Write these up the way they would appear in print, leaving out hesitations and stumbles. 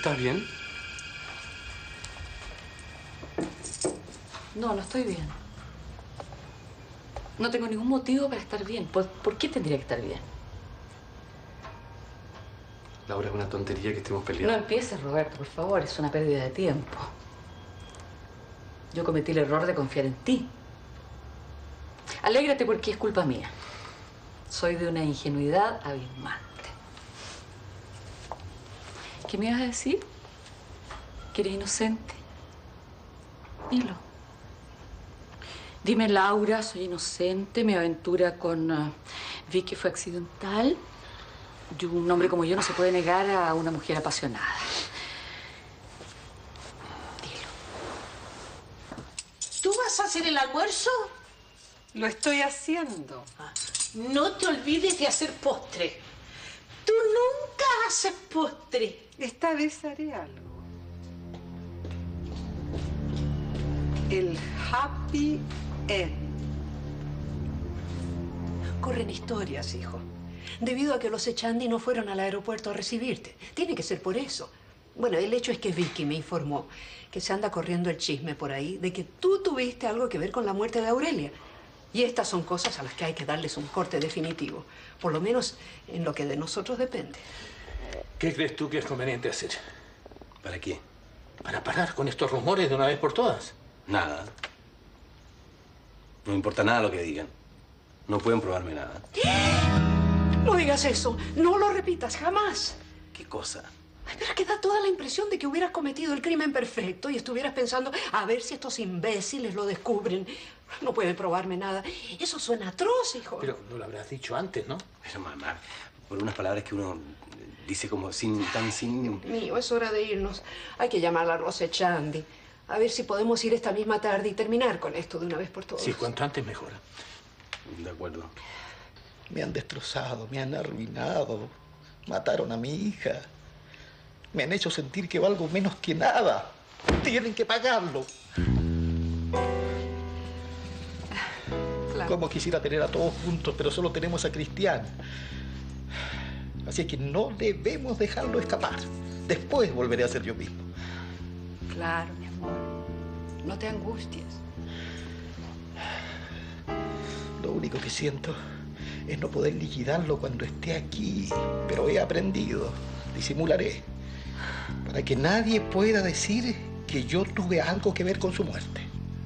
estás bien? No, no estoy bien. No tengo ningún motivo para estar bien. ¿Por qué tendría que estar bien? Laura, es una tontería que estemos peleando. No empieces, Roberto, por favor. Es una pérdida de tiempo. Yo cometí el error de confiar en ti. Alégrate porque es culpa mía. Soy de una ingenuidad abismante. ¿Qué me ibas a decir? ¿Que eres inocente? Dilo. Dime, Laura, soy inocente, mi aventura con Vicky fue accidental. Un hombre como yo no se puede negar a una mujer apasionada. Dilo. ¿Tú vas a hacer el almuerzo? Lo estoy haciendo. No te olvides de hacer postre. Tú nunca haces postre. Esta vez haré algo. El happy end. Corren historias, hijo. Debido a que los Echandi no fueron al aeropuerto a recibirte. Tiene que ser por eso. Bueno, el hecho es que Vicky me informó que se anda corriendo el chisme por ahí de que tú tuviste algo que ver con la muerte de Aurelia. Y estas son cosas a las que hay que darles un corte definitivo. Por lo menos en lo que de nosotros depende. ¿Qué crees tú que es conveniente hacer? ¿Para qué? Para parar con estos rumores de una vez por todas. Nada. No me importa nada lo que digan. No pueden probarme nada. No digas eso. No lo repitas jamás. ¿Qué cosa? Ay, pero que da toda la impresión de que hubieras cometido el crimen perfecto y estuvieras pensando a ver si estos imbéciles lo descubren. No pueden probarme nada. Eso suena atroz, hijo. Pero no lo habrás dicho antes, ¿no? Pero, mamá, por unas palabras que uno dice como sin... Dios mío, es hora de irnos. Hay que llamar a los Echandi. A ver si podemos ir esta misma tarde y terminar con esto de una vez por todas. Sí, cuanto antes mejor. De acuerdo. Me han destrozado, me han arruinado. Mataron a mi hija. Me han hecho sentir que valgo menos que nada. Tienen que pagarlo. Claro. Como quisiera tener a todos juntos, pero solo tenemos a Cristian. Así que no debemos dejarlo escapar. Después volveré a ser yo mismo. Claro, mi amor. No te angusties. Lo único que siento es no poder liquidarlo cuando esté aquí. Pero he aprendido. Disimularé. Para que nadie pueda decir que yo tuve algo que ver con su muerte.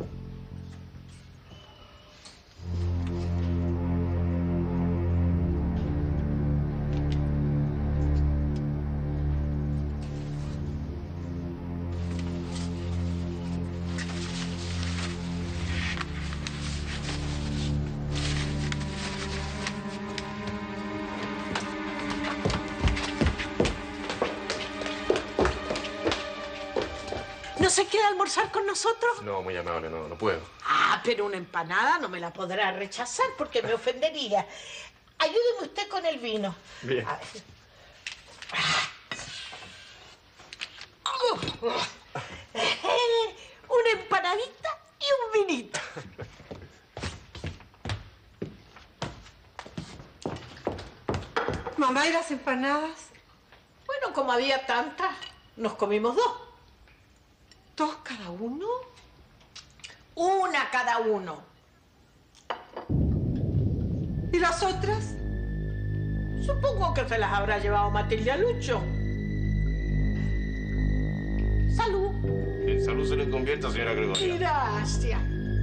¿No se queda a almorzar con nosotros? No, muy amable, no puedo. Ah, pero una empanada no me la podrá rechazar porque me ofendería. Ayúdeme usted con el vino. Bien. A ver. Una empanadita y un vinito. Mamá, ¿y las empanadas? Bueno, como había tantas, nos comimos dos. ¿Dos cada uno? Una cada uno. ¿Y las otras? Supongo que se las habrá llevado Matilde a Lucho. Salud. En salud se le convierta, señora Gregoria. Gracias.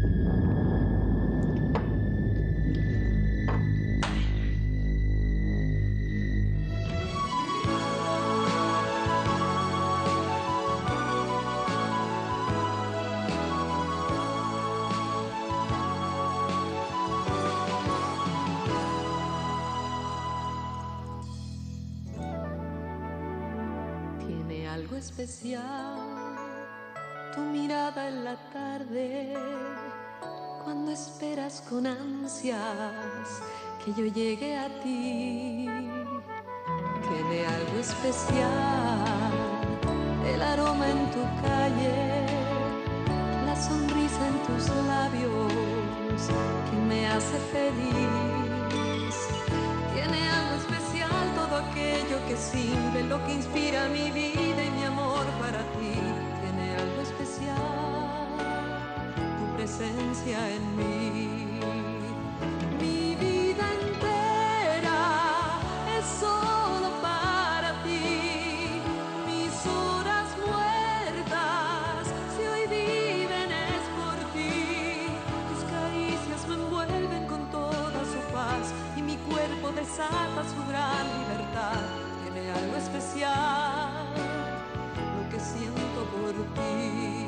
Tiene algo especial tu mirada en la tarde, cuando esperas con ansias que yo llegue a ti. Tiene algo especial el aroma en tu calle, la sonrisa en tus labios que me hace feliz. Tiene algo especial todo aquello que es simple, lo que inspira mi vida y mi amor para ti. Tiene algo especial, tu presencia en mí. Mi vida entera es solo para ti. Mis horas muertas, si hoy viven es por ti. Tus caricias me envuelven con toda su paz y mi cuerpo desata su gran libertad. Tiene algo especial lo que siento por ti.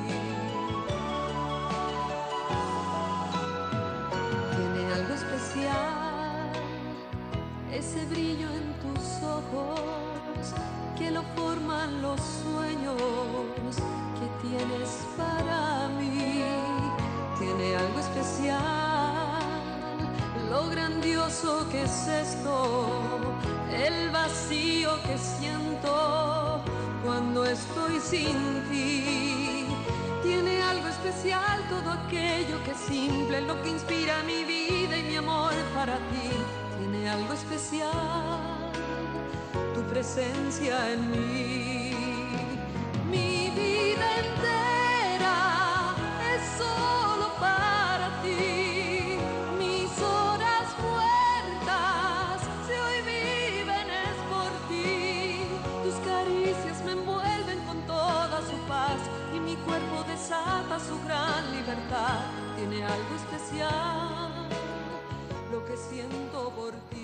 Tiene algo especial ese brillo en tus ojos que lo forman los sueños que tienes para mí. Tiene algo especial lo grandioso que es esto, el vacío que siento cuando estoy sin ti. Tiene algo especial todo aquello que es simple, lo que inspira mi vida y mi amor para ti. Tiene algo especial tu presencia en mí. Mi vida entera es solo para ti. Mis horas muertas, si hoy viven es por ti. Tus caricias me envuelven con toda su paz y mi cuerpo desata su gran libertad. Tiene algo especial lo que siento por ti.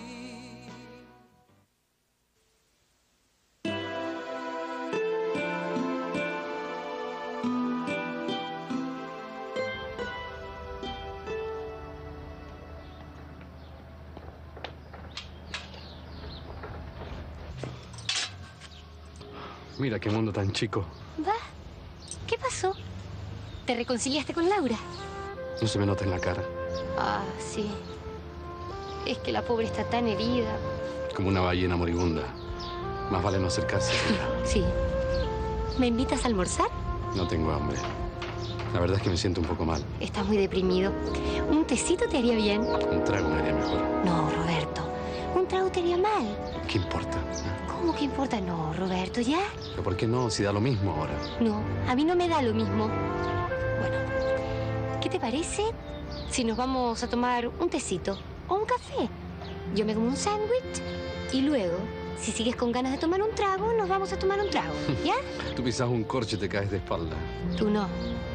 Mira qué mundo tan chico. ¿Va? ¿Qué pasó? ¿Te reconciliaste con Laura? No se me nota en la cara. Ah, sí. Es que la pobre está tan herida. Como una ballena moribunda. Más vale no acercarse. Sí. ¿Me invitas a almorzar? No tengo hambre. La verdad es que me siento un poco mal. Estás muy deprimido. ¿Un tecito te haría bien? Un trago me haría mejor. No, Roberto. Un trago te haría mal. ¿Qué importa? ¿Cómo que importa? No, Roberto, ¿ya? ¿Pero por qué no? Si da lo mismo ahora. No, a mí no me da lo mismo. Bueno, ¿qué te parece si nos vamos a tomar un tecito o un café? Yo me como un sándwich y luego, si sigues con ganas de tomar un trago, nos vamos a tomar un trago, ¿ya? Tú pisas un corcho y te caes de espalda. Tú no.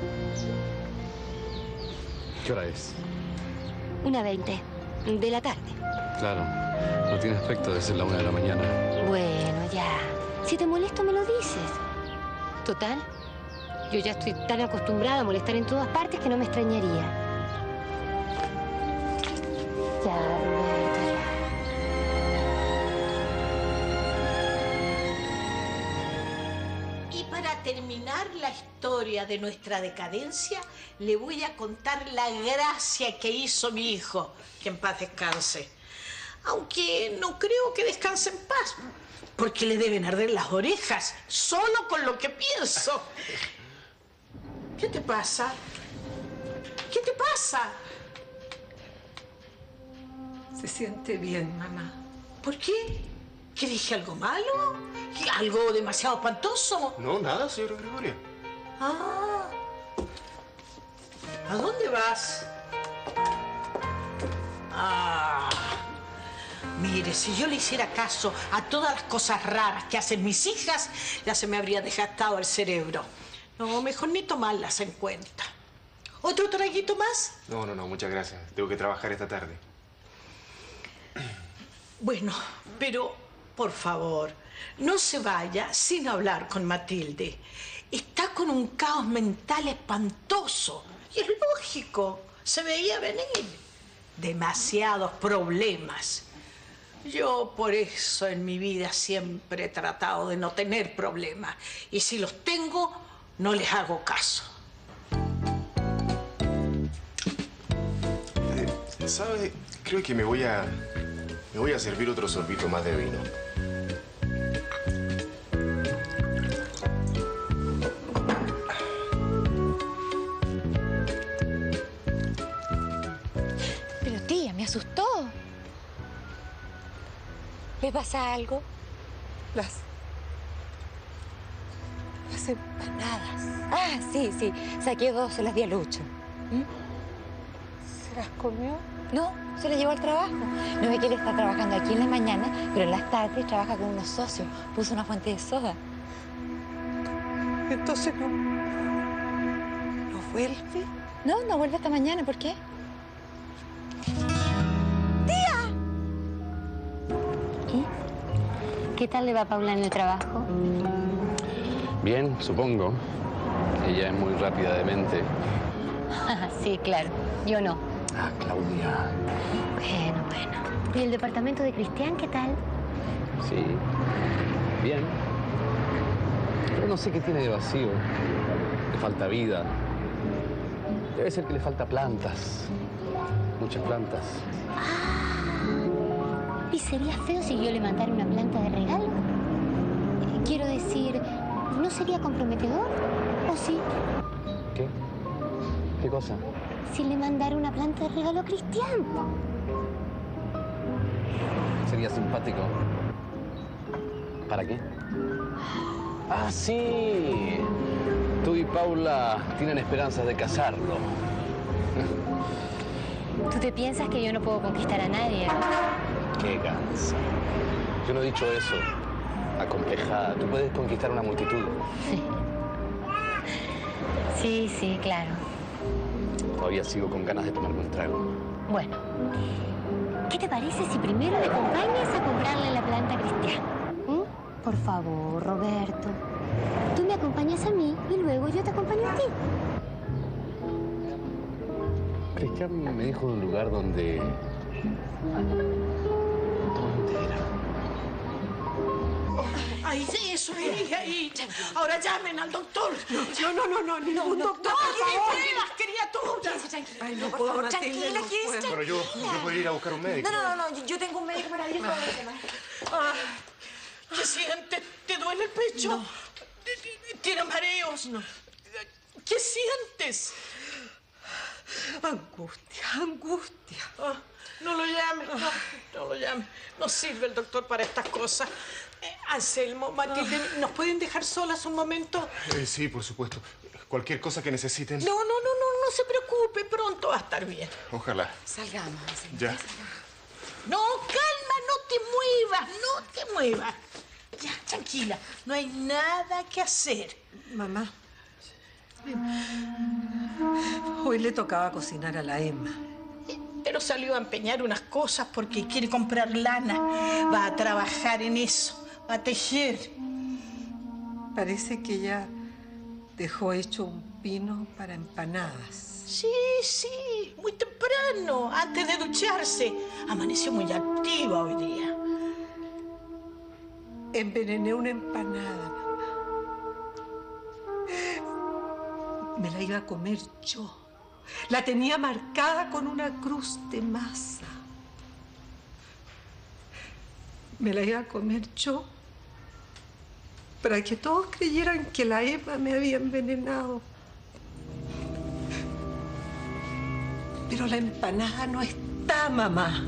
¿Qué hora es? 1:20 de la tarde. Claro, no tiene aspecto de ser la 1 de la mañana. Bueno, ya. Si te molesto, me lo dices. Total, yo ya estoy tan acostumbrada a molestar en todas partes que no me extrañaría. Ya, Roberto, ya. Y para terminar la historia de nuestra decadencia, le voy a contar la gracia que hizo mi hijo, que en paz descanse. Aunque no creo que descanse en paz, porque le deben arder las orejas, solo con lo que pienso. ¿Qué te pasa? ¿Qué te pasa? Se siente bien, mamá. ¿Por qué? ¿Que dije algo malo? ¿Algo demasiado espantoso? No, nada, señora Gregoria. Ah. ¿A dónde vas? Ah. Mire, si yo le hiciera caso a todas las cosas raras que hacen mis hijas, ya se me habría desgastado el cerebro. No, mejor ni tomarlas en cuenta. ¿Otro traguito más? No, muchas gracias. Tengo que trabajar esta tarde. Bueno, pero, por favor, no se vaya sin hablar con Matilde. Está con un caos mental espantoso. Y es lógico, se veía venir. Demasiados problemas. Yo por eso en mi vida siempre he tratado de no tener problemas. Y si los tengo, no les hago caso. ¿Sabes? Creo que me voy a servir otro sorbito más de vino. Pero tía, me asustó. ¿Le pasa algo? Las empanadas. Ah, sí, sí. Saqué 2, se las di a Lucho. ¿Mm? ¿Se las comió? No, se las llevó al trabajo. No ve que él está trabajando aquí en la mañana, pero en las tardes trabaja con unos socios. Puso una fuente de soda. Entonces no vuelve. No, no vuelve hasta mañana. ¿Por qué? ¿Qué tal le va a Paula en el trabajo? Bien, supongo. Ella es muy rápida de mente. Sí, claro. Yo no. Ah, Claudia. Bueno. ¿Y el departamento de Cristian qué tal? Sí, bien. Pero no sé qué tiene de vacío. Le falta vida. Debe ser que le falta plantas. Muchas plantas. ¿Y sería feo si yo le mandara una planta de regalo? Quiero decir, ¿no sería comprometedor? ¿O sí? ¿Qué? ¿Qué cosa? Si le mandara una planta de regalo a Cristian. Sería simpático. ¿Para qué? Ah, sí. Tú y Paula tienen esperanzas de casarlo. ¿Tú te piensas que yo no puedo conquistar a nadie? Qué cansa. Yo no he dicho eso. Acomplejada. Tú puedes conquistar una multitud. Sí, claro. Todavía sigo con ganas de tomarme un trago. Bueno, ¿qué te parece si primero le acompañas a comprarle la planta a Cristian? Por favor, Roberto. Tú me acompañas a mí y luego yo te acompaño a ti. Cristian me dijo de un lugar donde... ¿Dónde era? Ahí, eso, ahí. Ahora llamen al doctor. No, ningún doctor. ¡Pruebas, criatura! Ay, no puedo, Matilde, no puedo. Bueno, yo podría ir a buscar un médico. No, yo tengo un médico maravilloso. ¿Qué sientes? ¿Te duele el pecho? No. ¿Tienes mareos? No. ¿Qué sientes? Angustia. No lo llames, no lo llames. No sirve el doctor para estas cosas. Anselmo, Matilde, ¿nos pueden dejar solas un momento? Sí, por supuesto. Cualquier cosa que necesiten. No se preocupe, pronto va a estar bien. Ojalá. Salgamos. Ya. No, calma, no te muevas. Ya, tranquila, no hay nada que hacer. Mamá, hoy le tocaba cocinar a la Emma. Pero salió a empeñar unas cosas porque quiere comprar lana. Va a trabajar en eso, va a tejer. Parece que ya dejó hecho un pino para empanadas. Sí, muy temprano, antes de ducharse. Amaneció muy activa hoy día. Envenené una empanada, mamá. Me la iba a comer yo. La tenía marcada con una cruz de masa. Me la iba a comer yo para que todos creyeran que la Emma me había envenenado. Pero la empanada no está, mamá.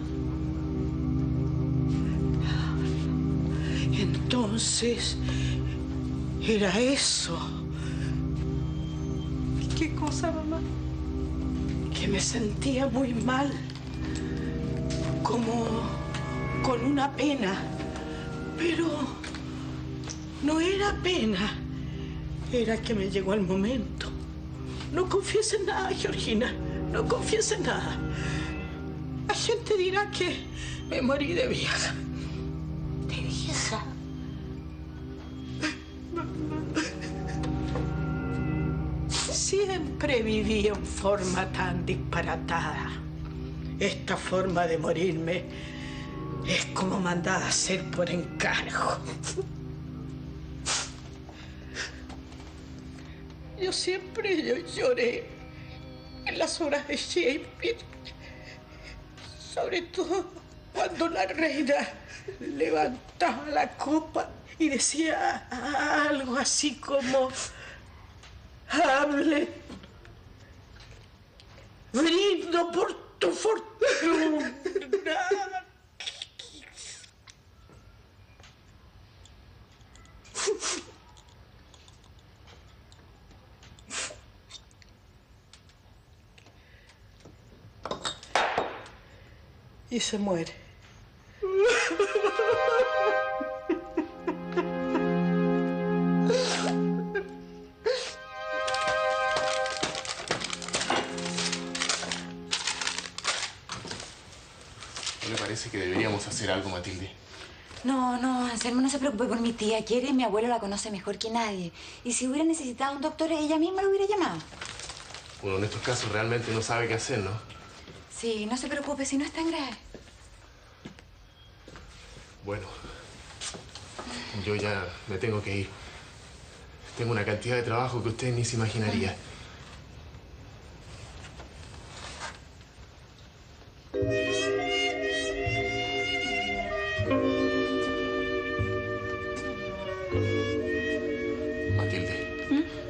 Entonces, era eso. ¿Qué cosa, mamá? Que me sentía muy mal, como con una pena, pero no era pena, era que me llegó el momento. No confieses nada, Georgina, no confieses nada. La gente dirá que me morí de vieja. ¿De vieja? Siempre viví en forma tan disparatada. Esta forma de morirme es como mandada a hacer por encargo. Yo siempre lloré en las horas de Shakespeare, sobre todo cuando la reina levantaba la copa y decía algo así como: Hamlet, brindo por tu fortuna. Y se muere. ¿No le parece que deberíamos hacer algo, Matilde? No, Anselmo, no se preocupe por mi tía. Quiere, mi abuelo la conoce mejor que nadie. Y si hubiera necesitado un doctor, ella misma lo hubiera llamado. Uno en estos casos realmente no sabe qué hacer, ¿no? Sí, no se preocupe, si no es tan grave. Bueno, yo ya me tengo que ir. Tengo una cantidad de trabajo que usted ni se imaginaría. Matilde.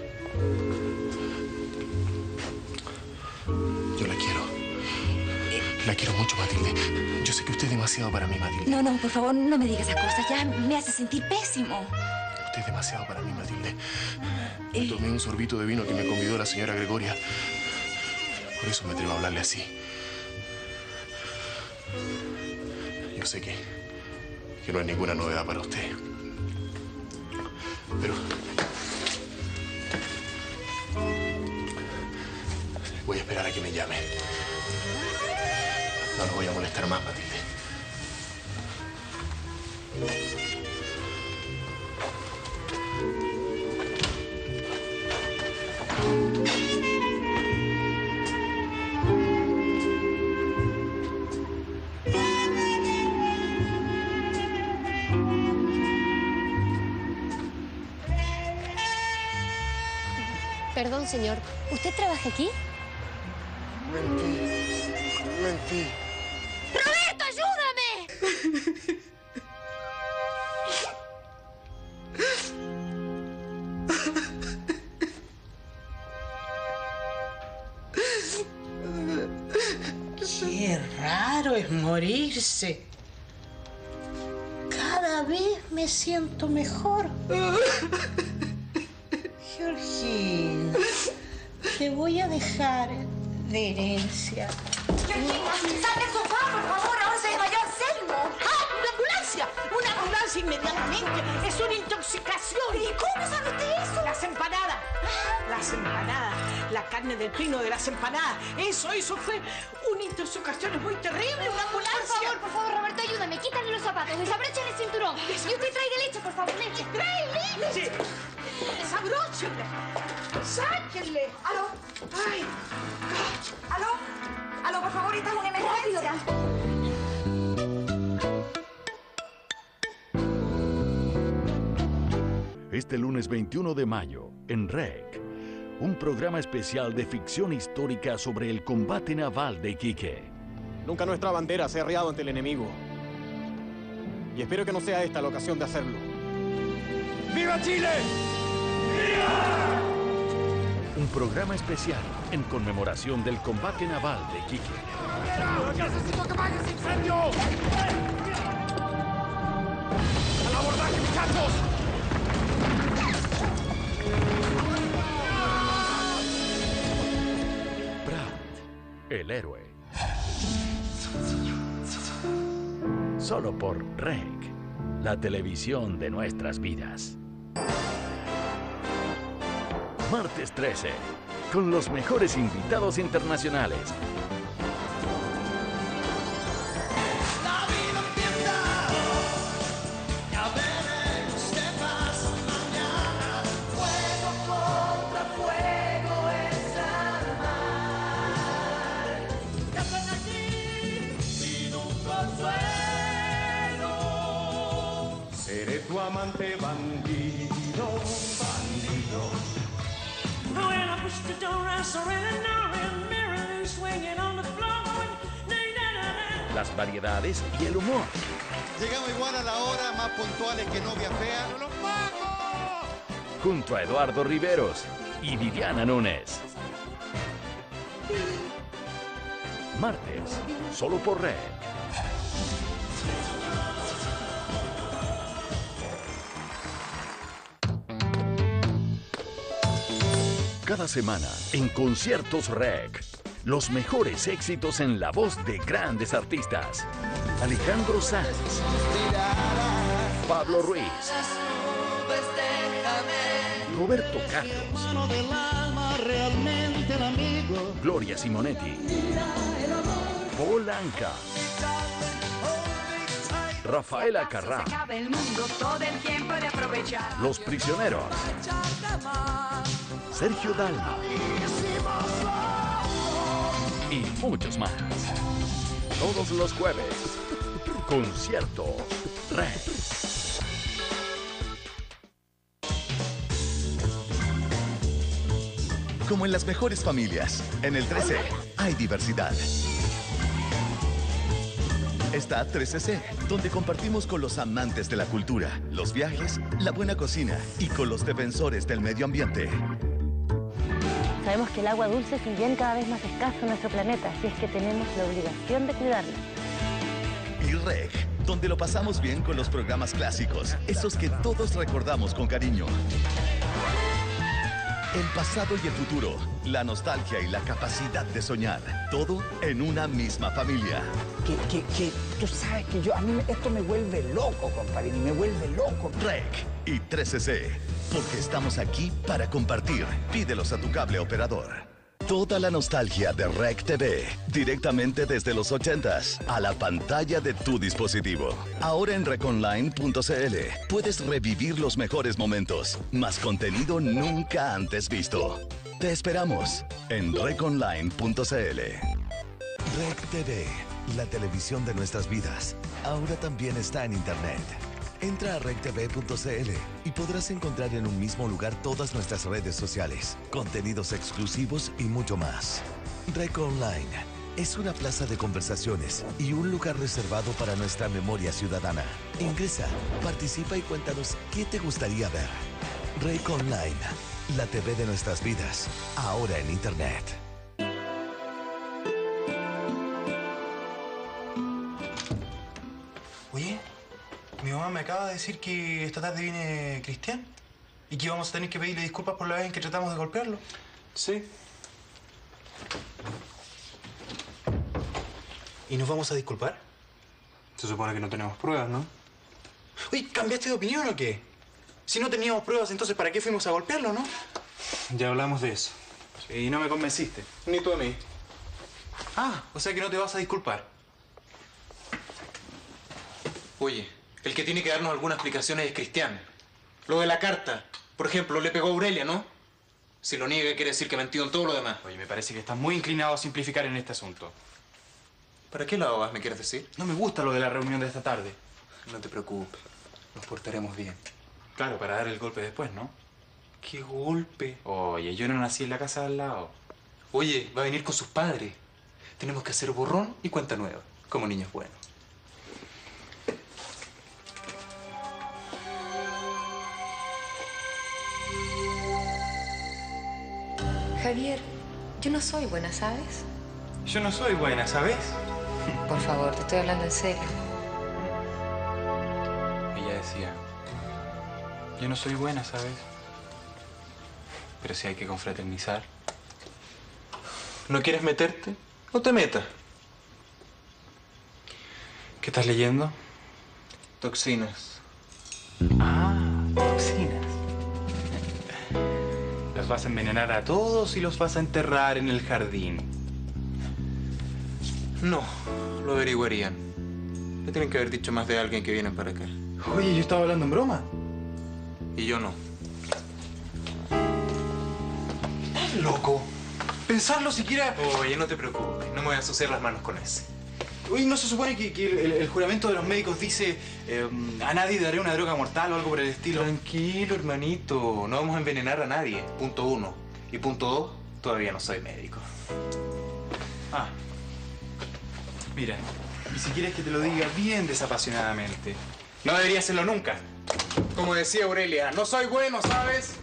Yo la quiero. La quiero mucho, Matilde. Yo sé que usted es demasiado para mí, Matilde. No, por favor, no me diga esas cosas. Ya me hace sentir pésimo. Usted es demasiado para mí, Matilde. Me tomé un sorbito de vino que me convidó la señora Gregoria. Por eso me atrevo a hablarle así. Yo sé que no es ninguna novedad para usted. Pero voy a esperar a que me llame. No lo voy a molestar más, Matilde. Perdón, señor. ¿Usted trabaja aquí? Mentí. ¡Roberto, ayúdame! Qué raro es morirse. Cada vez me siento mejor. Georgina, te voy a dejar de herencia. Georgina, sal del sofá, por favor. Ahora se desmayó Anselmo. ¡Ah! ¡Una ambulancia! ¡Una ambulancia inmediatamente! ¡Es una intoxicación! ¿Y cómo sabe usted eso? Las empanadas. Las empanadas. La carne del pino de las empanadas. Eso fue una intoxicación. Es muy terrible. Una ambulancia. Por favor, Roberto, ayúdame. Quítale los zapatos, desabróchale el cinturón. Y usted traiga leche, por favor, leche. ¡Trae leche! ¡Desabróchenle! ¡Sáquenle! ¿Aló? ¡Ay! ¿Aló, por favor, esta es una emergencia. Este lunes 21 de mayo, en REC, un programa especial de ficción histórica sobre el combate naval de Iquique. Nunca nuestra bandera se ha arriado ante el enemigo. Y espero que no sea esta la ocasión de hacerlo. ¡Viva Chile! ¡Viva! Un programa especial en conmemoración del combate naval de Iquique. ¡Necesito que vayas, incendio! ¡Al abordaje, muchachos! Pratt, el héroe. Solo por REC, la televisión de nuestras vidas. Martes 13, con los mejores invitados internacionales. La vida empieza hoy, ya veremos qué pasa mañana. Fuego contra fuego es armar. Ya están aquí sin un consuelo. Seré tu amante bandido, bandido. When I push the door, I surrender and merrily swinging on the floor. Las variedades y el humor. Llegamos igual a la hora, más puntuales que novia fea. ¡No nos vamos! Junto a Eduardo Riveros y Viviana Núñez. Martes, solo por REC. Cada semana en Conciertos REC, Los mejores éxitos en la voz de grandes artistas. Alejandro Sanz, Pablo Ruiz, Roberto Carlos, Gloria Simonetti, Paul Anka, Rafaela Carrá, Los Prisioneros, Sergio Dalma y muchos más. Todos los jueves, Concierto REC. Como en las mejores familias, en el 13 hay diversidad. Está 13C, donde compartimos con los amantes de la cultura, los viajes, la buena cocina y con los defensores del medio ambiente. Sabemos que el agua dulce es un bien cada vez más escaso en nuestro planeta, así es que tenemos la obligación de cuidarla. Y REC, donde lo pasamos bien con los programas clásicos, esos que todos recordamos con cariño. El pasado y el futuro, la nostalgia y la capacidad de soñar, todo en una misma familia. Que tú sabes que a mí esto me vuelve loco, compadre, me vuelve loco. REC y 13C, porque estamos aquí para compartir. Pídelos a tu cable operador. Toda la nostalgia de REC TV, directamente desde los 80s, a la pantalla de tu dispositivo. Ahora en reconline.cl puedes revivir los mejores momentos, más contenido nunca antes visto. Te esperamos en reconline.cl. REC TV, la televisión de nuestras vidas, ahora también está en Internet. Entra a rectv.cl y podrás encontrar en un mismo lugar todas nuestras redes sociales, contenidos exclusivos y mucho más. REC Online es una plaza de conversaciones y un lugar reservado para nuestra memoria ciudadana. Ingresa, participa y cuéntanos qué te gustaría ver. REC Online, la TV de nuestras vidas, ahora en Internet. Oye, mi mamá me acaba de decir que esta tarde viene Cristian y que vamos a tener que pedirle disculpas por la vez en que tratamos de golpearlo. Sí. ¿Y nos vamos a disculpar? Se supone que no tenemos pruebas, ¿no? Oye, ¿cambiaste de opinión o qué? Si no teníamos pruebas, entonces ¿para qué fuimos a golpearlo, no? Ya hablamos de eso. Y no me convenciste. Ni tú a mí. Ah, o sea que no te vas a disculpar. Oye, el que tiene que darnos alguna explicación es Cristian. Lo de la carta, por ejemplo, le pegó a Aurelia, ¿no? Si lo niega, quiere decir que ha mentido en todo lo demás. Oye, me parece que estás muy inclinado a simplificar en este asunto. ¿Para qué lado vas, me quieres decir? No me gusta lo de la reunión de esta tarde. No te preocupes, nos portaremos bien. Claro, para dar el golpe después, ¿no? ¿Qué golpe? Oye, yo no nací en la casa de al lado. Oye, va a venir con sus padres. Tenemos que hacer borrón y cuenta nueva, como niños buenos. Javier, yo no soy buena, ¿sabes? Yo no soy buena, ¿sabes? Por favor, te estoy hablando en serio. Ella decía, yo no soy buena, ¿sabes? Pero si hay que confraternizar. ¿No quieres meterte? No te metas. ¿Qué estás leyendo? Toxinas. Ah, toxinas. Los vas a envenenar a todos y los vas a enterrar en el jardín. No, lo averiguarían. Le tienen que haber dicho más de alguien que viene para acá. Oye, yo estaba hablando en broma. Y yo no. ¿Estás loco? Pensarlo siquiera... Oye, no te preocupes. No me voy a ensuciar las manos con ese. Oye, ¿no se supone que el juramento de los médicos dice a nadie daré una droga mortal o algo por el estilo? Tranquilo, hermanito. No vamos a envenenar a nadie. Punto 1. Y punto 2, todavía no soy médico. Ah. Mira, y si quieres que te lo diga bien desapasionadamente, no debería hacerlo nunca. Como decía Aurelia, no soy bueno, ¿sabes?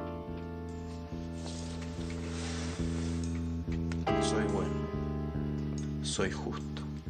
No soy bueno. Soy justo.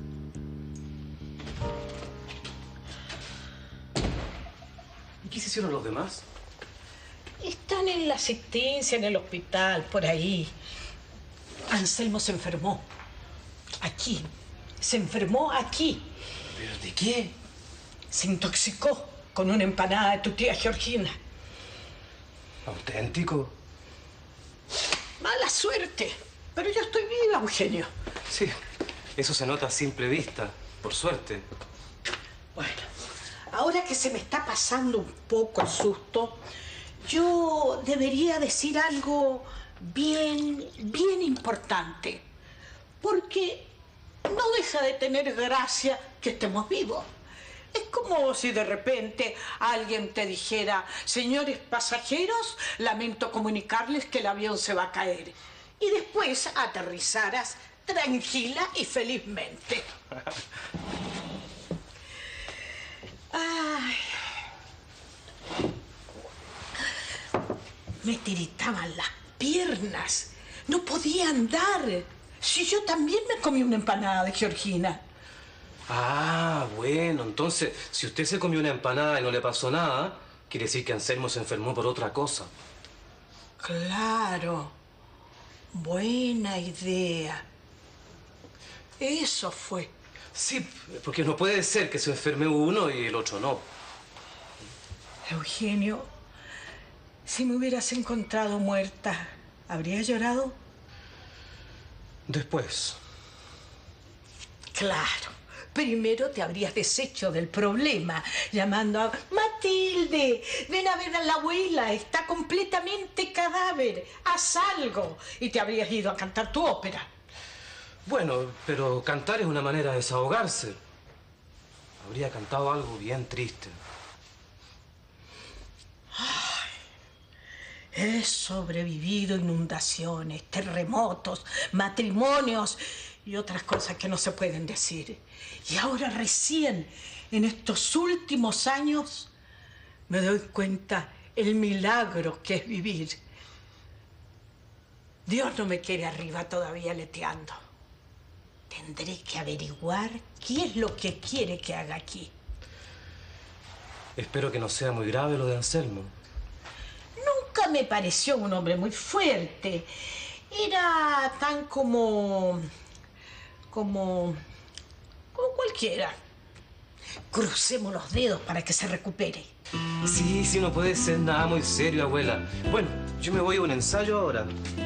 ¿Y qué se hicieron los demás? Están en la asistencia en el hospital, por ahí. Anselmo se enfermó. Aquí. Se enfermó aquí. ¿Pero de qué? Se intoxicó con una empanada de tu tía Georgina. ¿Auténtico? Mala suerte. Pero yo estoy viva, Eugenio. Sí, eso se nota a simple vista, por suerte. Bueno, ahora que se me está pasando un poco el susto, yo debería decir algo bien importante. Porque no deja de tener gracia que estemos vivos. Es como si de repente alguien te dijera: señores pasajeros, lamento comunicarles que el avión se va a caer. Y después aterrizaras tranquila y felizmente. Ay. Me tiritaban las piernas. No podía andar. Si yo también me comí una empanada de Georgina. Ah, bueno, entonces, si usted se comió una empanada y no le pasó nada, quiere decir que Anselmo se enfermó por otra cosa. Claro. Buena idea. Eso fue. Sí, porque no puede ser que se enferme uno y el otro no. Eugenio, si me hubieras encontrado muerta, ¿habría llorado? Después. Claro. Primero te habrías deshecho del problema, llamando a Matilde, ven a ver a la abuela, está completamente cadáver, haz algo. Y te habrías ido a cantar tu ópera. Bueno, pero cantar es una manera de desahogarse. Habría cantado algo bien triste. Ay, he sobrevivido inundaciones, terremotos, matrimonios y otras cosas que no se pueden decir. Y ahora recién, en estos últimos años, me doy cuenta el milagro que es vivir. Dios no me quiere arriba todavía leteando. Tendré que averiguar qué es lo que quiere que haga aquí. Espero que no sea muy grave lo de Anselmo. Nunca me pareció un hombre muy fuerte. Era tan como cualquiera. Crucemos los dedos para que se recupere. Sí, no puede ser nada muy serio, abuela. Bueno, yo me voy a un ensayo ahora.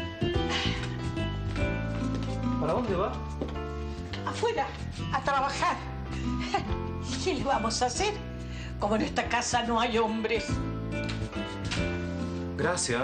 ¿Para dónde va? Afuera, a trabajar. ¿Y qué le vamos a hacer? Como en esta casa no hay hombres. Gracias.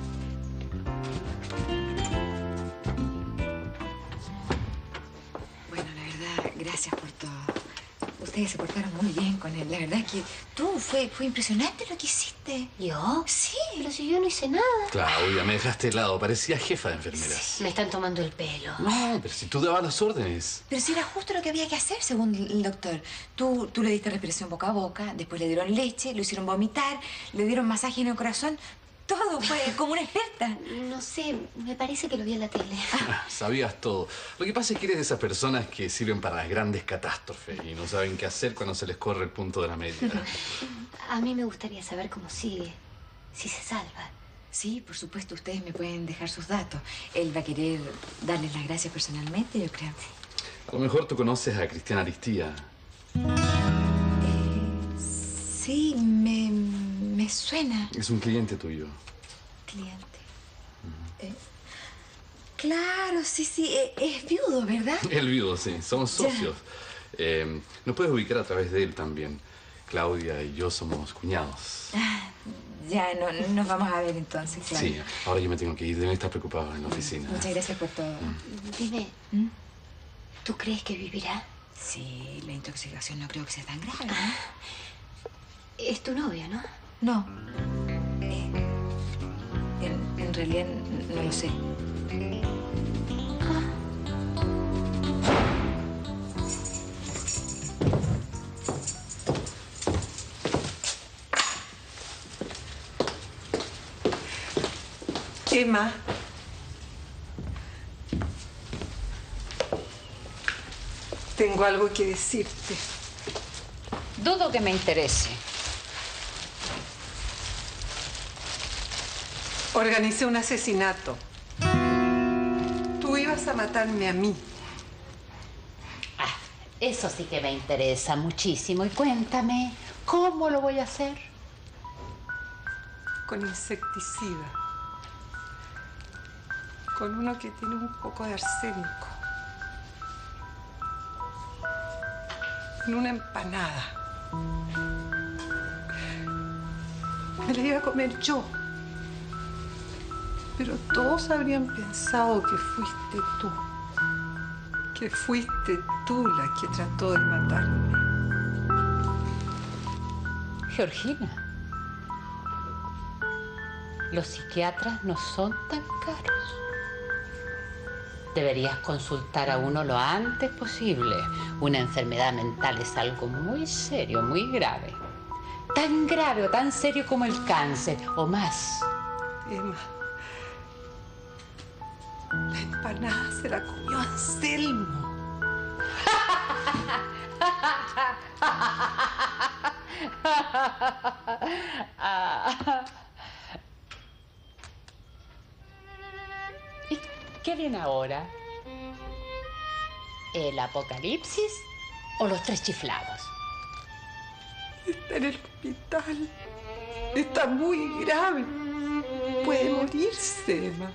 Bueno, la verdad, gracias por todo. Ustedes se portaron muy bien con él. La verdad es que fue impresionante lo que hiciste. ¿Yo? Sí. Pero si yo no hice nada. Claudia, me dejaste helado. Parecía jefa de enfermeras. Me están tomando el pelo. No, pero si tú dabas las órdenes. Pero si era justo lo que había que hacer, según el doctor. Tú le diste respiración boca a boca, después le dieron leche, lo hicieron vomitar, le dieron masaje en el corazón. Todo fue como una experta. No sé, me parece que lo vi en la tele. Sabías todo. Lo que pasa es que eres de esas personas que sirven para las grandes catástrofes y no saben qué hacer cuando se les corre el punto de la medida. A mí me gustaría saber cómo sigue, si se salva. Sí, por supuesto, ustedes me pueden dejar sus datos. Él va a querer darles las gracias personalmente, yo creo. A lo mejor tú conoces a Cristian Aristía. Sí, me suena. Es un cliente tuyo. Cliente. Claro, sí, es viudo, ¿verdad? El viudo, sí. Somos socios. Nos puedes ubicar a través de él también. Claudia y yo somos cuñados. Ya, no, nos vamos a ver entonces, claro. Sí, ahora yo me tengo que ir. Deben estar preocupados en la oficina. Muchas gracias por todo. Dime, ¿tú crees que vivirá? Sí, la intoxicación no creo que sea tan grave, ¿no? Es tu novio, ¿no? No. En realidad no lo sé. Emma. Tengo algo que decirte. Dudo que me interese. Organicé un asesinato. Tú ibas vas a matarme a mí? Ah, eso sí que me interesa muchísimo. Y cuéntame, ¿cómo lo voy a hacer? Con insecticida. Con uno que tiene un poco de arsénico. En una empanada. Me la iba a comer yo. Pero todos habrían pensado que fuiste tú. Que fuiste tú la que trató de matarme. Georgina, los psiquiatras no son tan caros. Deberías consultar a uno lo antes posible. Una enfermedad mental es algo muy serio, muy grave. Tan grave o tan serio como el cáncer, o más. Emma, la empanada se la comió Anselmo. ¿Y qué viene ahora? ¿El apocalipsis o los tres chiflados? Está en el hospital. Está muy grave. Puede morirse, Emma.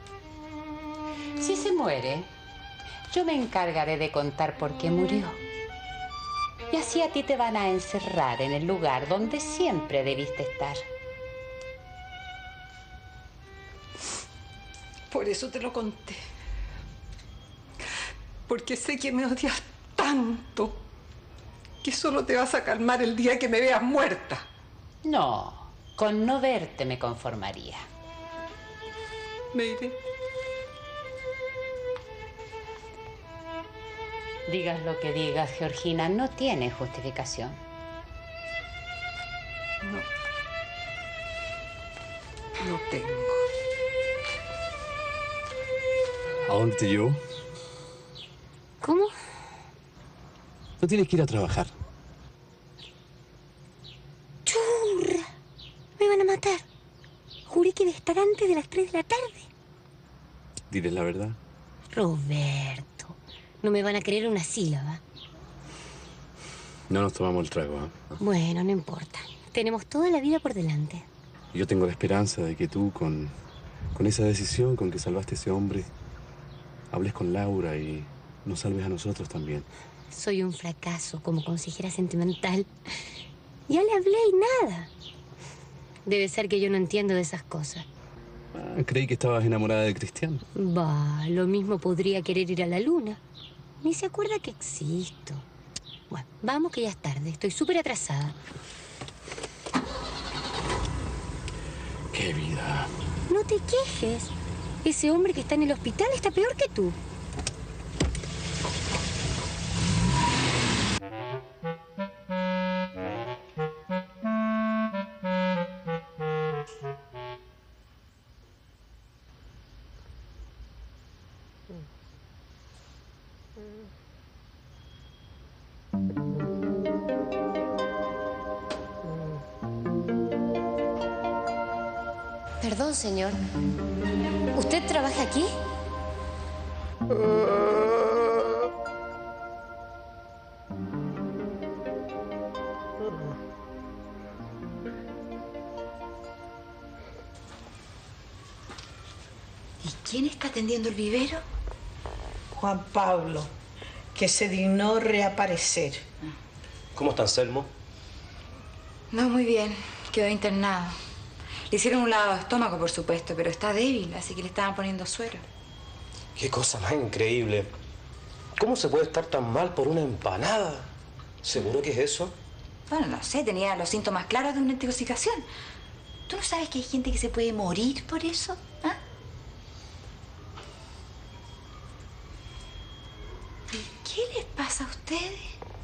Si se muere, yo me encargaré de contar por qué murió. Y así a ti te van a encerrar en el lugar donde siempre debiste estar. Por eso te lo conté. Porque sé que me odias tanto que solo te vas a calmar el día que me veas muerta. No, con no verte me conformaría. Me iré. Digas lo que digas, Georgina, no tiene justificación. No. No tengo. ¿A dónde te llevo? ¿Cómo? No tienes que ir a trabajar. ¡Churra! Me van a matar. Juré que iba a estar antes de las 3 de la tarde. Diles la verdad. Roberto, no me van a creer una sílaba. No nos tomamos el trago, ¿eh? Bueno, no importa. Tenemos toda la vida por delante. Yo tengo la esperanza de que tú, con esa decisión con que salvaste a ese hombre, hables con Laura y nos salves a nosotros también. Soy un fracaso como consejera sentimental. Ya le hablé y nada. Debe ser que yo no entiendo de esas cosas. Creí que estabas enamorada de Cristian. Bah, lo mismo podría querer ir a la luna. Ni se acuerda que existo. Bueno, vamos que ya es tarde. Estoy súper atrasada. ¡Qué vida! No te quejes. Ese hombre que está en el hospital está peor que tú. Perdón, señor. ¿Usted trabaja aquí? ¿Y quién está atendiendo el vivero? Juan Pablo, que se dignó reaparecer. ¿Cómo está Anselmo? No, muy bien. Quedó internado. Le hicieron un lavado de estómago, por supuesto, pero está débil, así que le estaban poniendo suero. Qué cosa más increíble. ¿Cómo se puede estar tan mal por una empanada? ¿Seguro que es eso? Bueno, no sé, tenía los síntomas claros de una intoxicación. ¿Tú no sabes que hay gente que se puede morir por eso? ¿Ah? ¿Y qué les pasa a ustedes?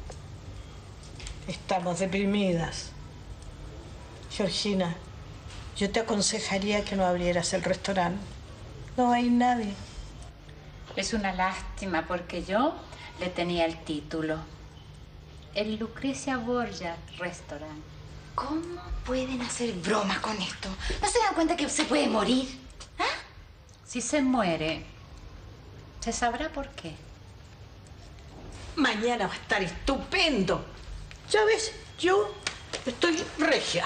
Estamos deprimidas. Georgina, yo te aconsejaría que no abrieras el restaurante. No hay nadie. Es una lástima porque yo le tenía el título. El Lucrecia Borgia Restaurant. ¿Cómo pueden hacer broma con esto? ¿No se dan cuenta que se puede morir? Si se muere, Se sabrá por qué. Mañana va a estar estupendo. Ya ves, yo estoy regia.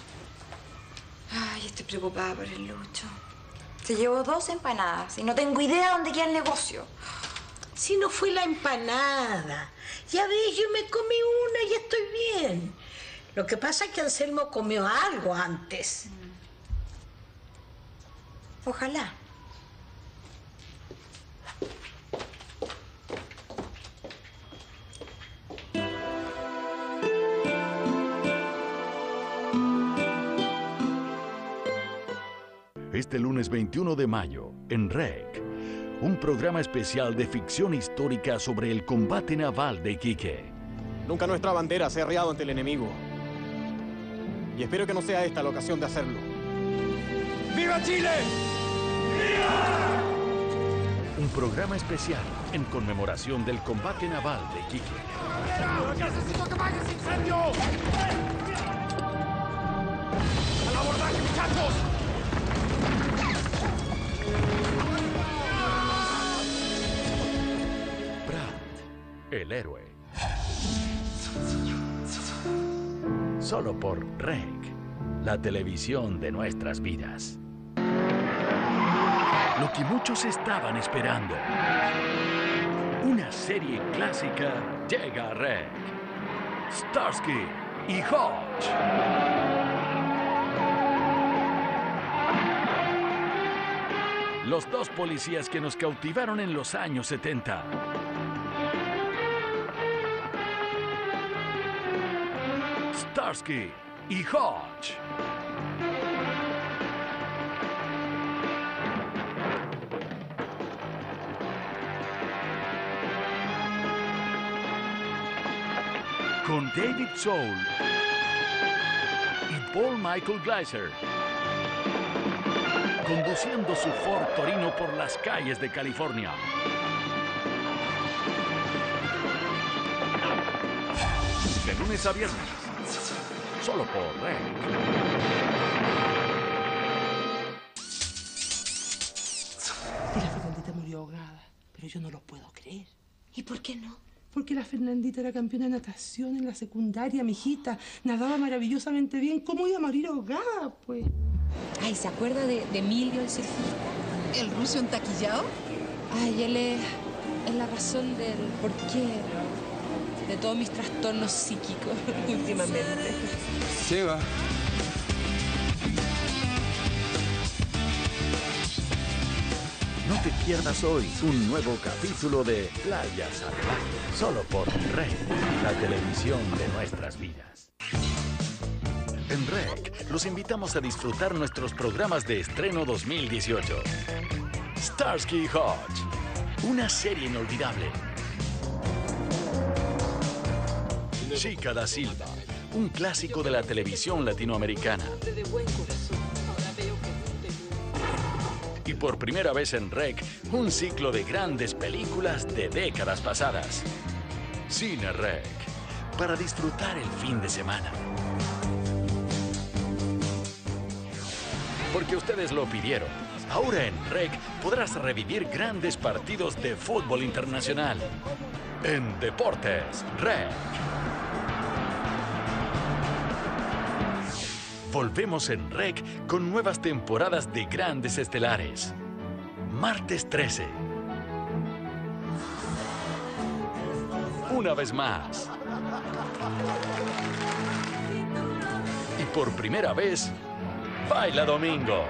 Ay, estoy preocupada por el Lucho. Se llevó 2 empanadas y no tengo idea dónde queda el negocio. Si no fue la empanada. Ya ves, yo me comí una y estoy bien. Lo que pasa es que Anselmo comió algo antes. Ojalá. Este lunes 21 de mayo, en REC, un programa especial de ficción histórica sobre el combate naval de Iquique. Nunca nuestra bandera se ha arriado ante el enemigo. Y espero que no sea esta la ocasión de hacerlo. ¡Viva Chile! ¡Viva! Un programa especial en conmemoración del combate naval de Iquique. ¡Necesito que vayas, incendio! ¡Al abordaje, muchachos! El héroe. Solo por REC, la televisión de nuestras vidas. Lo que muchos estaban esperando. Una serie clásica llega a REC. Starsky y Hutch. Los 2 policías que nos cautivaron en los años 70. Starsky y Hutch. Con David Soul y Paul Michael Gleiser, conduciendo su Ford Torino por las calles de California. De lunes a viernes, solo por REC. Y la Fernandita murió ahogada, pero yo no lo puedo creer. ¿Y por qué no? Porque la Fernandita era campeona de natación en la secundaria, mijita. Nadaba maravillosamente bien. ¿Cómo iba a morir ahogada, pues? Ay, ¿se acuerda de Emilio, el surfista? ¿El ruso entaquillado? Ay, él es la razón del porqué de todos mis trastornos psíquicos últimamente. Sí, va. No te pierdas hoy un nuevo capítulo de Playa Salvaje, solo por REC, la televisión de nuestras vidas. En REC, los invitamos a disfrutar nuestros programas de estreno 2018. Starsky y Hutch, una serie inolvidable. Chica da Silva, un clásico de la televisión latinoamericana. Y por primera vez en REC, un ciclo de grandes películas de décadas pasadas. Cine REC, para disfrutar el fin de semana. Porque ustedes lo pidieron. Ahora en REC podrás revivir grandes partidos de fútbol internacional. En Deportes REC. Volvemos en REC con nuevas temporadas de grandes estelares. Martes 13. Una vez más. Y por primera vez, Baila Domingo.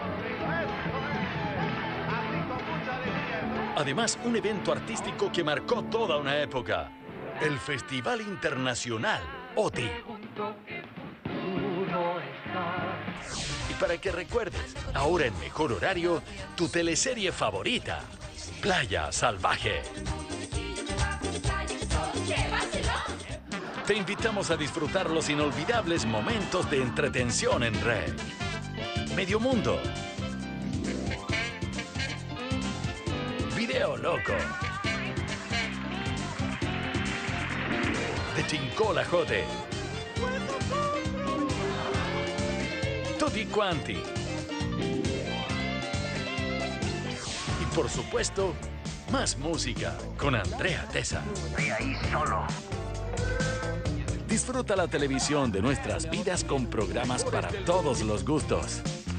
Además, un evento artístico que marcó toda una época. El Festival Internacional OTI. Y para que recuerdes, ahora en mejor horario, tu teleserie favorita, Playa Salvaje. Te invitamos a disfrutar los inolvidables momentos de entretención en REC. Medio Mundo. Video Loco. De Chincola Jote. Tutti Quanti. Y por supuesto, Más música con Andrea Tesa. Ve ahí solo. Disfruta la televisión de nuestras vidas con programas para todos los gustos.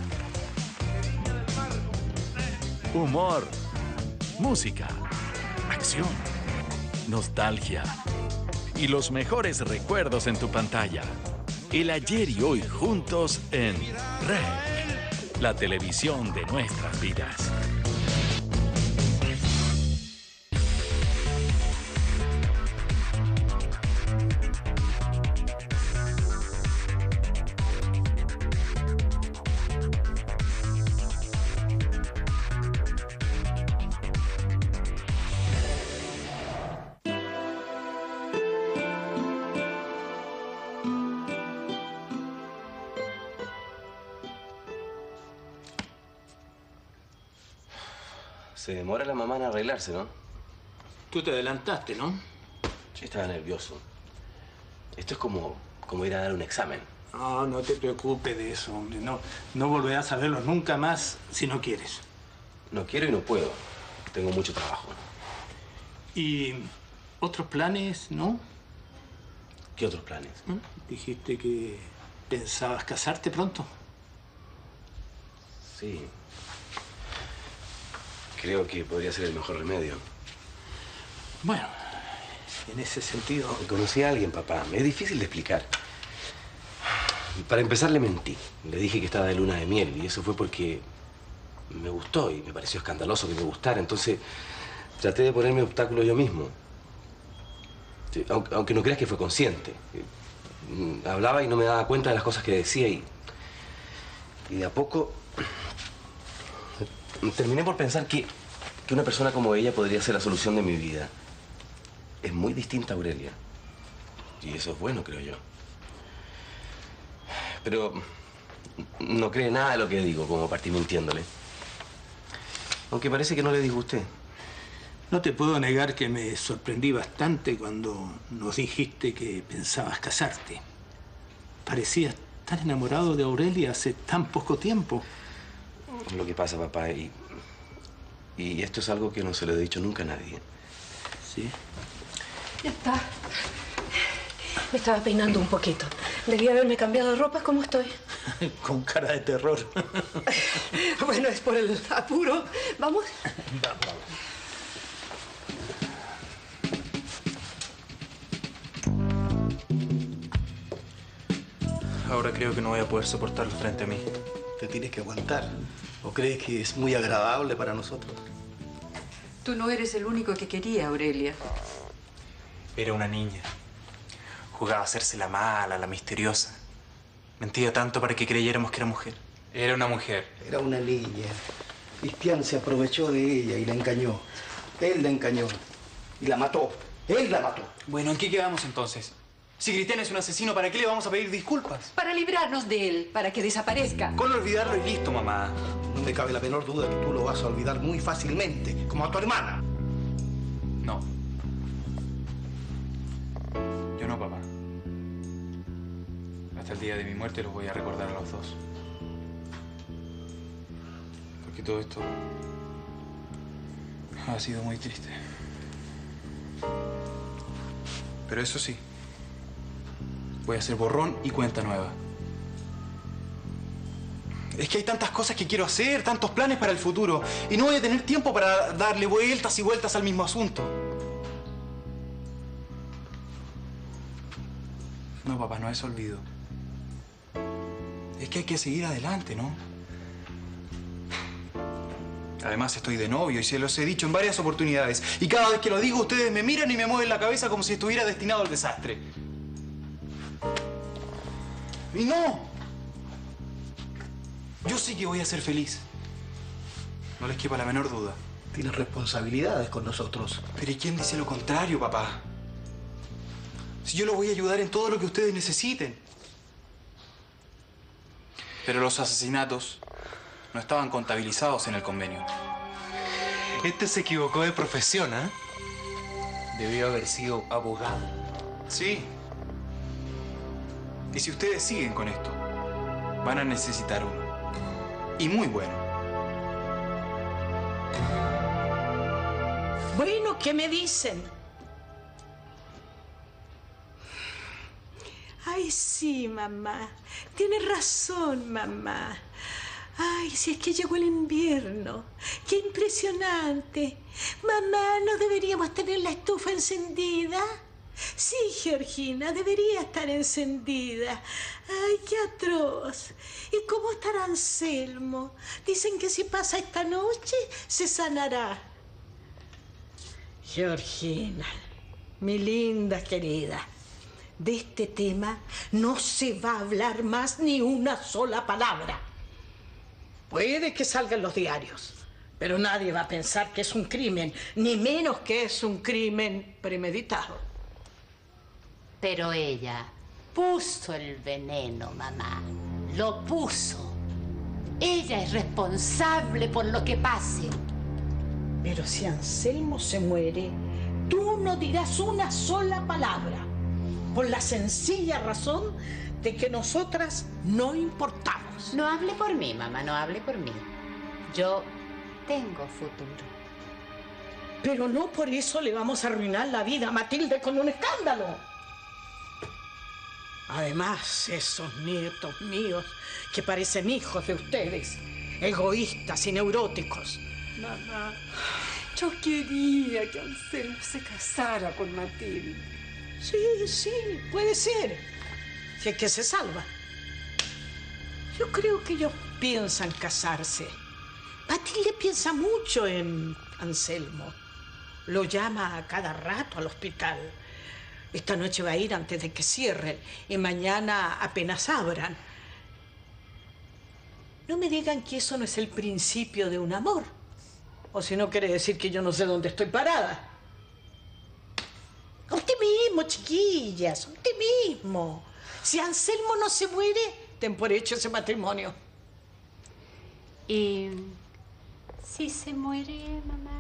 Humor, música, acción, nostalgia y los mejores recuerdos en tu pantalla. El ayer y hoy juntos en REC, la televisión de nuestras vidas. Se demora la mamá en arreglarse, ¿no? Tú te adelantaste, ¿no? Yo estaba nervioso. Esto es como ir a dar un examen. No, no te preocupes de eso, hombre. No volverás a verlos nunca más si no quieres. No quiero y no puedo. Tengo mucho trabajo. ¿Y otros planes, no? ¿Qué otros planes? Dijiste que pensabas casarte pronto. Sí. Creo que podría ser el mejor remedio. Bueno, en ese sentido... Conocí a alguien, papá. Es difícil de explicar. Para empezar, le mentí. Le dije que estaba de luna de miel y eso fue porque me gustó y me pareció escandaloso que me gustara. Entonces, traté de ponerme obstáculos yo mismo. Sí, aunque no creas que fue consciente. Hablaba y no me daba cuenta de las cosas que decía y de a poco... terminé por pensar que una persona como ella podría ser la solución de mi vida. Es muy distinta a Aurelia. Y eso es bueno, creo yo. Pero no cree nada de lo que digo, como partí mintiéndole. Aunque parece que no le disgusté. No te puedo negar que me sorprendí bastante cuando nos dijiste que pensabas casarte. Parecías tan enamorado de Aurelia hace tan poco tiempo. Es lo que pasa, papá, y esto es algo que no se lo he dicho nunca a nadie. ¿Sí? Ya está. Me estaba peinando un poquito. Debía haberme cambiado de ropa. ¿Cómo estoy? Con cara de terror. Bueno, es por el apuro. ¿Vamos? Vamos. Ahora creo que no voy a poder soportarlo frente a mí. Te tienes que aguantar. ¿O crees que es muy agradable para nosotros? Tú no eres el único que quería, Aurelia. Era una niña. Jugaba a hacerse la mala, la misteriosa. Mentía tanto para que creyéramos que era mujer. Era una mujer. Era una niña. Cristian se aprovechó de ella y la engañó. Él la engañó. Y la mató. Él la mató. Bueno, ¿en qué quedamos entonces? Si Cristian es un asesino, ¿para qué le vamos a pedir disculpas? Para librarnos de él, para que desaparezca. Con olvidarlo y listo, mamá. No me cabe la menor duda que tú lo vas a olvidar muy fácilmente, como a tu hermana. No. Yo no, papá. Hasta el día de mi muerte los voy a recordar a los dos. Porque todo esto ha sido muy triste. Pero eso sí, voy a hacer borrón y cuenta nueva. Es que hay tantas cosas que quiero hacer, tantos planes para el futuro. Y no voy a tener tiempo para darle vueltas y vueltas al mismo asunto. No, papá, no es olvido. Es que hay que seguir adelante, ¿no? Además, estoy de novio y se los he dicho en varias oportunidades. Y cada vez que lo digo, ustedes me miran y me mueven la cabeza como si estuviera destinado al desastre. Y no. Yo sí que voy a ser feliz. No les quepa la menor duda. Tienes responsabilidades con nosotros. Pero ¿y quién dice lo contrario, papá? Si yo los voy a ayudar en todo lo que ustedes necesiten. Pero los asesinatos no estaban contabilizados en el convenio. Este se equivocó de profesión, ¿eh? Debió haber sido abogado. Sí. Y si ustedes siguen con esto, van a necesitar uno. Y muy bueno. Bueno, ¿qué me dicen? Ay, sí, mamá. Tienes razón, mamá. Ay, si es que llegó el invierno. ¡Qué impresionante! Mamá, ¿no deberíamos tener la estufa encendida? Sí, Georgina, debería estar encendida. Ay, qué atroz. ¿Y cómo estará Anselmo? Dicen que si pasa esta noche, se sanará. Georgina, mi linda querida, de este tema no se va a hablar más ni una sola palabra. Puede que salgan los diarios, pero nadie va a pensar que es un crimen, ni menos que es un crimen premeditado. Pero ella puso el veneno, mamá. Lo puso. Ella es responsable por lo que pase. Pero si Anselmo se muere, tú no dirás una sola palabra, por la sencilla razón de que nosotras no importamos. No hable por mí, mamá, no hable por mí. Yo tengo futuro. Pero no por eso le vamos a arruinar la vida a Matilde con un escándalo. Además, esos nietos míos que parecen hijos de ustedes, egoístas y neuróticos. Mamá, yo quería que Anselmo se casara con Matilde. Sí, puede ser. Si es que se salva. Yo creo que ellos piensan casarse. Matilde piensa mucho en Anselmo. Lo llama a cada rato al hospital. Esta noche va a ir antes de que cierren y mañana apenas abran. No me digan que eso no es el principio de un amor. O si no, quiere decir que yo no sé dónde estoy parada. A usted mismo, chiquillas, a usted mismo. Si Anselmo no se muere, ten por hecho ese matrimonio. ¿Y si se muere, mamá?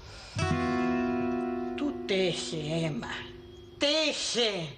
Tú teje, Emma. Teje.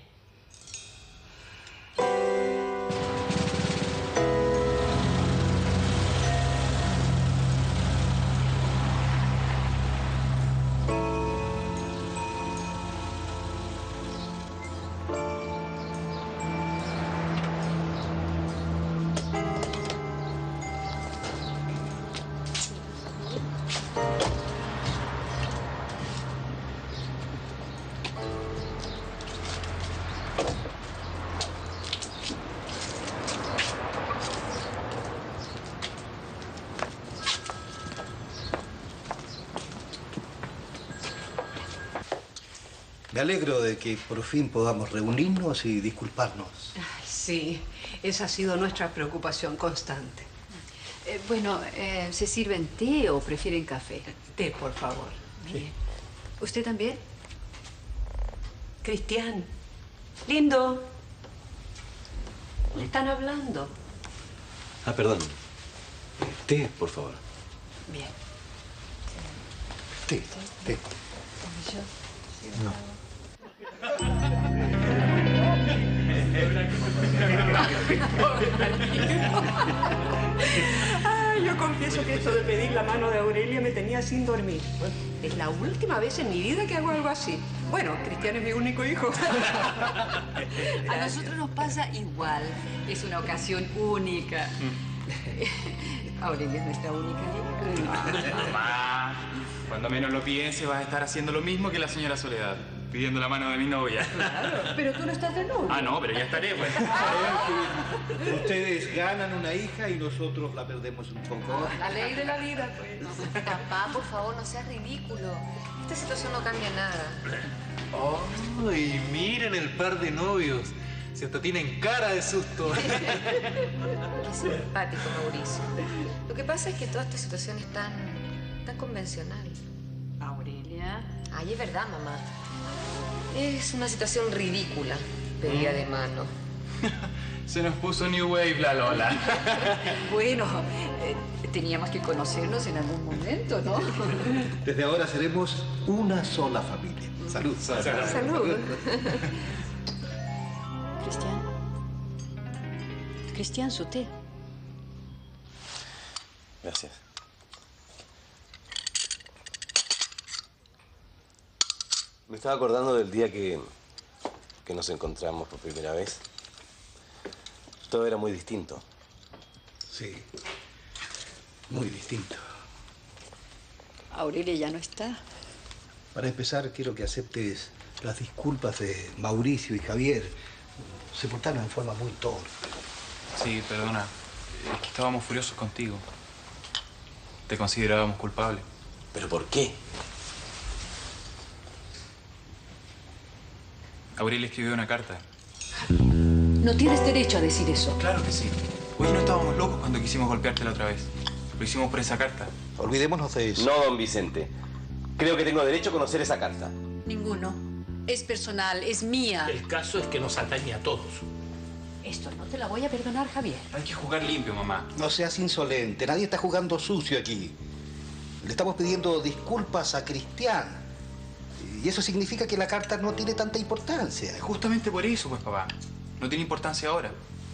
Me alegro de que por fin podamos reunirnos y disculparnos. Ay, sí, esa ha sido nuestra preocupación constante. ¿Se sirven té o prefieren café? Té, por favor. Sí. ¿Usted también? Cristian, lindo. Le están hablando. Ah, perdón. Té, por favor. Bien. Té. No. Ay, yo confieso que esto de pedir la mano de Aurelia me tenía sin dormir. Es la última vez en mi vida que hago algo así. Bueno, Cristian es mi único hijo. A nosotros nos pasa igual. Es una ocasión única. Aurelia es nuestra única hija. Mamá, cuando menos lo piense, vas a estar haciendo lo mismo que la señora Soledad, pidiendo la mano de mi novia. Claro, pero tú no estás de novio. Ah, no, pero ya estaré, pues. Ustedes ganan una hija y nosotros la perdemos un poco. La ley de la vida, pues. Papá, por favor, no seas ridículo. Esta situación no cambia nada. ¡Ay, miren el par de novios! Si hasta tienen cara de susto. Qué simpático, Mauricio. Lo que pasa es que toda esta situación es tan convencional. Aurelia. Ay, es verdad, mamá. Es una situación ridícula, pedida de mano. Se nos puso New Wave la Lola. Bueno, teníamos que conocernos en algún momento, ¿no? Desde ahora seremos una sola familia. Salud. Salud. Cristian, su té. Gracias. Me estaba acordando del día que nos encontramos por primera vez. Todo era muy distinto. Sí, muy distinto. Aurelia ya no está. Para empezar, quiero que aceptes las disculpas de Mauricio y Javier. Se portaron en forma muy torpe. Sí, perdona. Es que estábamos furiosos contigo. Te considerábamos culpable. ¿Pero por qué? Aurelia escribió una carta. No tienes derecho a decir eso. Claro que sí. Hoy no estábamos locos cuando quisimos golpearte la otra vez. Lo hicimos por esa carta. Olvidémonos de eso. No, don Vicente. Creo que tengo derecho a conocer esa carta. Ninguno. Es personal, es mía. El caso es que nos atañe a todos. Esto no te la voy a perdonar, Javier. Hay que jugar limpio, mamá. No seas insolente. Nadie está jugando sucio aquí. Le estamos pidiendo disculpas a Cristian. Y eso significa que la carta no tiene tanta importancia. Justamente por eso, pues, papá. No tiene importancia ahora.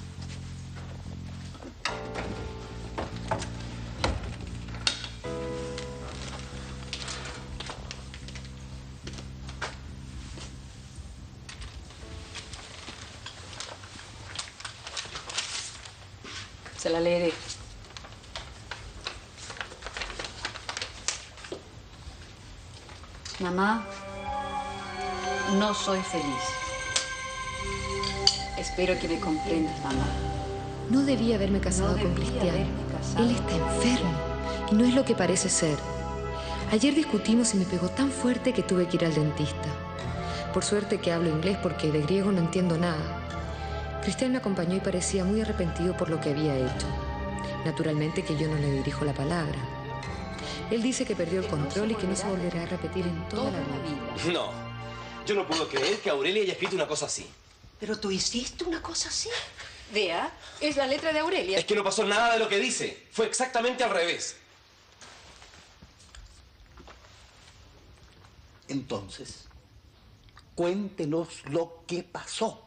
Se la leeré. Mamá, no soy feliz. Espero que me comprendas, mamá. No debía haberme casado con Cristian. Él está enfermo y no es lo que parece ser. Ayer discutimos y me pegó tan fuerte que tuve que ir al dentista. Por suerte que hablo inglés porque de griego no entiendo nada. Cristian me acompañó y parecía muy arrepentido por lo que había hecho. Naturalmente que yo no le dirijo la palabra. Él dice que perdió el control y que no se volverá a repetir en toda la vida. No, yo no puedo creer que Aurelia haya escrito una cosa así. ¿Pero tú hiciste una cosa así? Vea, es la letra de Aurelia. Es que no pasó nada de lo que dice. Fue exactamente al revés. Entonces, cuéntenos lo que pasó.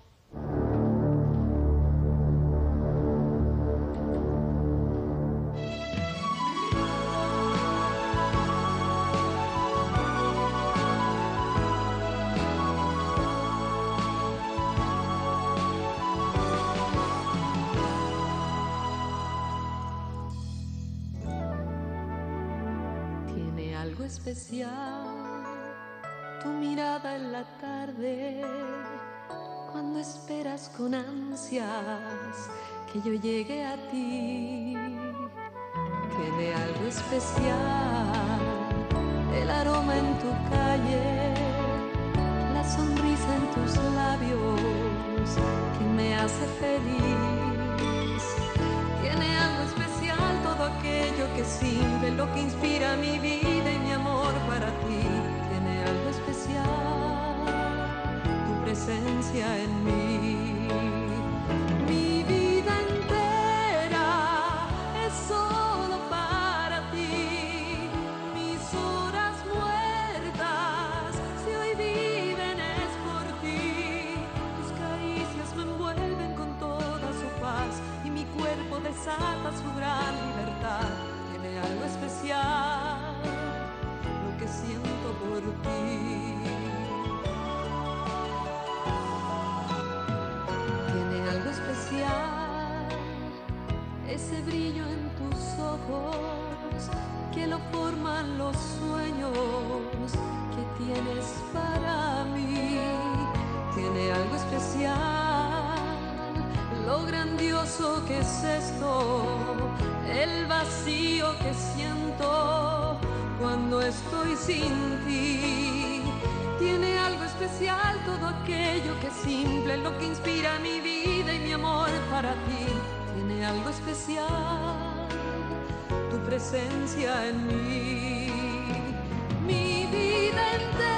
Tiene algo especial tu mirada en la tarde, cuando esperas con ansias que yo llegue a ti. Tiene algo especial el aroma en tu calle, la sonrisa en tus labios que me hace feliz. Tiene algo especial todo aquello que es simple, lo que inspira mi vida y mi amor para ti. Tiene algo especial tu presencia en mí. Mi vida entera es solo para ti. Mis horas muertas, si hoy viven es por ti. Tus caricias me envuelven con toda su paz y mi cuerpo desata su gran libertad. Tiene algo especial lo que siento por ti. Tiene algo especial ese brillo en tus ojos que lo forman los sueños que tienes para mí. Tiene algo especial lo grandioso que es esto, el vacío que siento cuando estoy sin ti. Tiene algo especial todo aquello que es simple, lo que inspira mi vida y mi amor para ti. Tiene algo especial tu presencia en mí. Mi vida entera